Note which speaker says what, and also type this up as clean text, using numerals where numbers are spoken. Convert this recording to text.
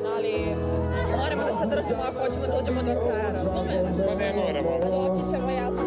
Speaker 1: plan, ali moramo da se držimo ako hoćemo da uđemo do kraja, razumeš?
Speaker 2: Pa ne moramo.
Speaker 1: Doći ćemo, ja